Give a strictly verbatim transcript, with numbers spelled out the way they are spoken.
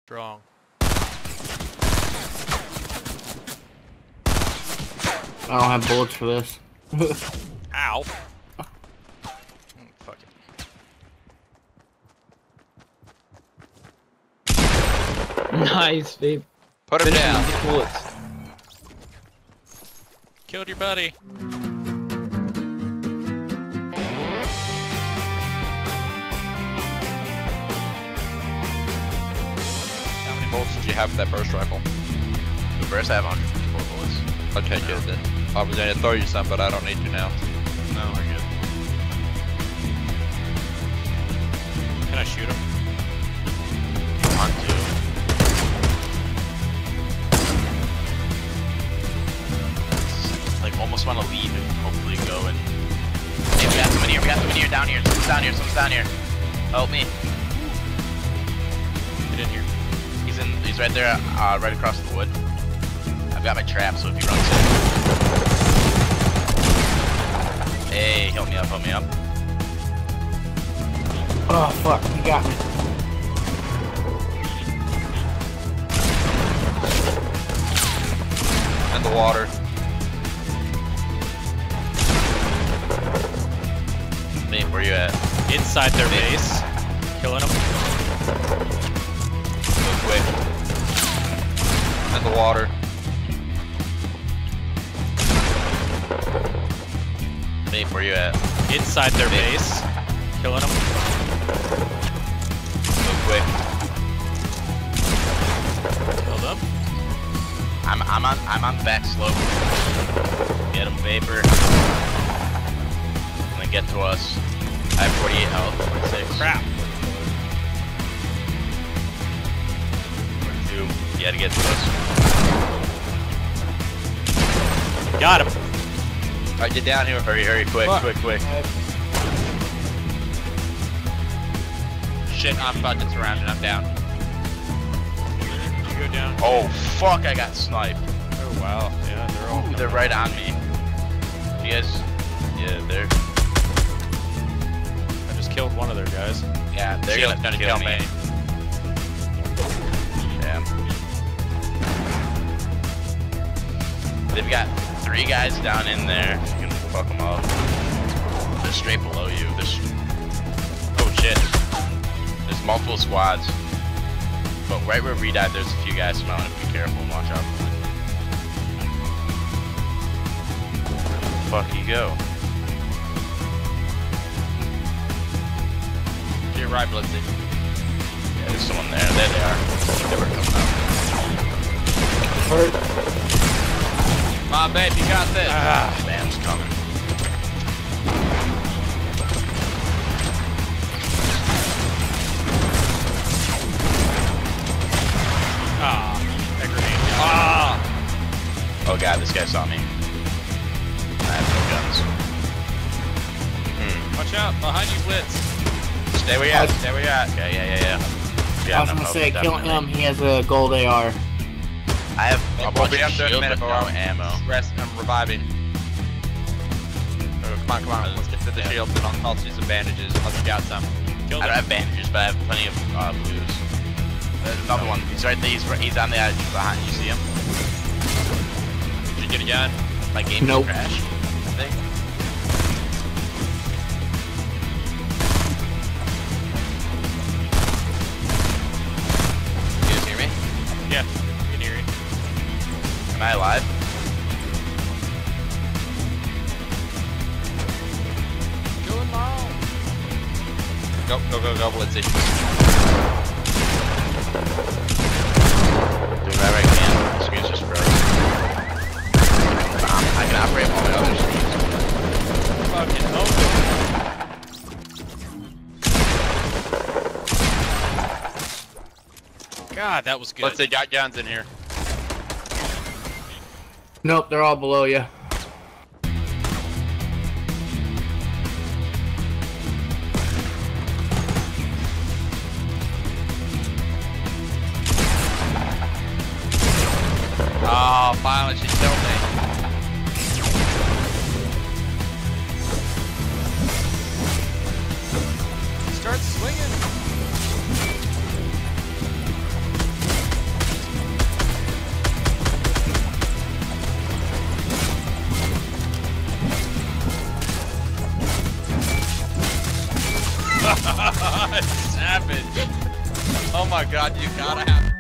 Strong. I don't have bullets for this. Ow. Mm, fuck it. Nice, babe. Put him Finish down. him with the bullets. Killed your buddy. How many bullets did you have for that burst rifle? The first I have one hundred fifty-four bullets. I'll take it then. I was gonna throw you some, but I don't need to now. No, we're good. Can I shoot him? Want to. Like, almost want to leave and hopefully go and... Hey, we got someone here, we got someone here, down here, someone's down here, someone's down here. Help me. Get in here. He's in, he's right there, uh, right across the wood. I've got my trap, so if he runs in... Hey, help me up, help me up. Oh fuck, he got me. In the water. Babe, where you at? Inside their base. Killing them. Go quick. In the water. Babe, where you at? Inside their Babe. base. Killing them. Go quick. Killed them. I'm I'm on I'm on the back slope. Get him, Vapor. And then get to us. I have forty-eight health. forty-six. Crap. forty-two. You gotta get to us. Got him. Alright, get down here. Hurry, hurry, quick, Fuck. quick, quick. Shit, I'm about to surround and I'm down. You go down. Oh fuck, I got sniped. Oh wow. Yeah, they're all. Ooh, they're right on me. You guys, yeah, they're, I just killed one of their guys. yeah, they're Shield's gonna, gonna kill kill me. me. Damn. They've got three guys down in there. You can fuck them up. They're straight below you. There's, oh shit. There's multiple squads. But right where we died, there's a few guys smelling. Be careful and watch out for them. Where the fuck you go? To your right, Blitzy. Yeah, there's someone there. There they are. They were coming up. Hurt. Come on, babe, you got this. Ah. Bam's coming. Ah. That grenade. Ah. Oh god, this guy saw me. I have no guns. Hmm. Watch out. Behind you, Blitz. Stay where you at. Stay where you at. Okay, yeah, yeah, yeah. Yeah, I was no, gonna no, say, kill definitely. him, he has a gold A R. I have a We'll bunch be of up there in a shield, minute, but bro. no ammo. Rest, I'm reviving. Oh, come on, come on. Let's get to the Yeah. shields and I'll toss you some bandages. I'll scout some. Killed I don't him. have bandages, but I have plenty of uh, blues. There's another one. He's right there. He's, right- he's on the edge behind. You see him? Did you get a gun? My game Nope. just crashed. I think. You guys hear me? Yeah. You can hear it. Am I alive? Going long. Go, go, go, go, Blitzy. Doing whatever I can. The screen's just froze. Um, I can operate all my other screens. Fucking hope. God, that was good. Blitzy got guns in here. Nope, they're all below you. Oh, finally she killed me. Start swinging. Savage. Oh my god, you gotta have.